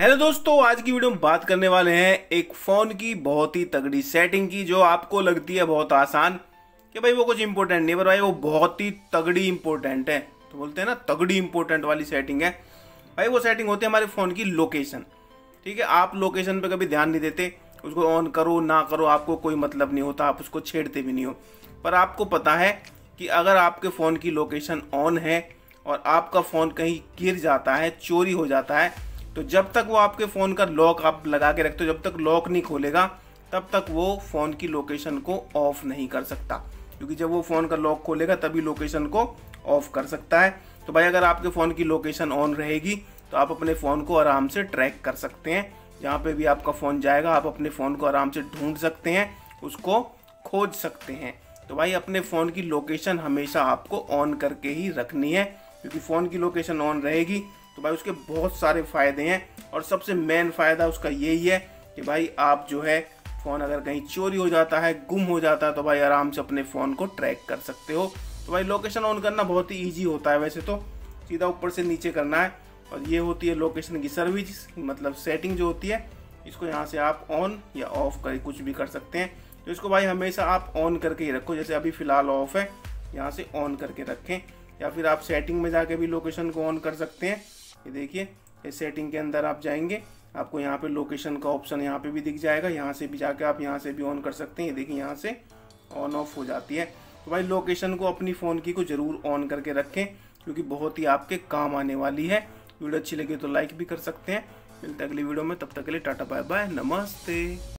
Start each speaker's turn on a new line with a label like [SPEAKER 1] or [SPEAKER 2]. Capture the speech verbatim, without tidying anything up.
[SPEAKER 1] Hello दोस्तों, आज की वीडियो में बात करने वाले हैं एक फोन की बहुत ही तगड़ी सेटिंग की, जो आपको लगती है बहुत आसान कि भाई वो कुछ इंपॉर्टेंट नहीं, पर भाई वो बहुत ही तगड़ी इंपॉर्टेंट है। तो बोलते हैं ना, तगड़ी इंपॉर्टेंट वाली सेटिंग है भाई। वो सेटिंग होती है हमारे फोन की लोकेशन। ठीक है, आप लोकेशन पे कभी ध्यान नहीं देते, उसको ऑन करो ना करो आपको कोई मतलब नहीं होता, आप उसको छेड़ते भी नहीं हो। पर आपको पता है कि अगर आपके फ़ोन की लोकेशन ऑन है और आपका फ़ोन कहीं गिर जाता है, चोरी हो जाता है, तो जब तक वो आपके फ़ोन का लॉक आप लगा के रखते हो, जब तक लॉक नहीं खोलेगा तब तक वो फ़ोन की लोकेशन को ऑफ नहीं कर सकता। क्योंकि जब वो फ़ोन का लॉक खोलेगा तभी लोकेशन को ऑफ कर सकता है। तो भाई अगर आपके फ़ोन की लोकेशन ऑन रहेगी तो आप अपने फ़ोन को आराम से ट्रैक कर सकते हैं। जहाँ पे भी आपका फ़ोन जाएगा आप अपने फ़ोन को आराम से ढूंढ सकते हैं, उसको खोज सकते हैं। तो भाई अपने फ़ोन की लोकेशन हमेशा आपको ऑन करके ही रखनी है, क्योंकि फ़ोन की लोकेशन ऑन रहेगी तो भाई उसके बहुत सारे फ़ायदे हैं। और सबसे मेन फ़ायदा उसका यही है कि भाई आप जो है फ़ोन अगर कहीं चोरी हो जाता है, गुम हो जाता है, तो भाई आराम से अपने फ़ोन को ट्रैक कर सकते हो। तो भाई लोकेशन ऑन करना बहुत ही ईजी होता है। वैसे तो सीधा ऊपर से नीचे करना है, और ये होती है लोकेशन की सर्विस, मतलब सेटिंग जो होती है। इसको यहाँ से आप ऑन या ऑफ कर कुछ भी कर सकते हैं। तो इसको भाई हमेशा आप ऑन करके ही रखो। जैसे अभी फ़िलहाल ऑफ है, यहाँ से ऑन करके रखें, या फिर आप सेटिंग में जाके भी लोकेशन को ऑन कर सकते हैं। ये देखिए, इस सेटिंग के अंदर आप जाएंगे, आपको यहाँ पे लोकेशन का ऑप्शन यहाँ पे भी दिख जाएगा। यहाँ से भी जाके आप यहाँ से भी ऑन कर सकते हैं। ये देखिए, यहाँ से ऑन ऑफ हो जाती है। तो भाई लोकेशन को अपनी फ़ोन की को ज़रूर ऑन करके रखें, क्योंकि बहुत ही आपके काम आने वाली है। वीडियो अच्छी लगी तो लाइक भी कर सकते हैं। मिलते हैं अगली वीडियो में, तब तक के लिए टाटा बाय बाय, नमस्ते।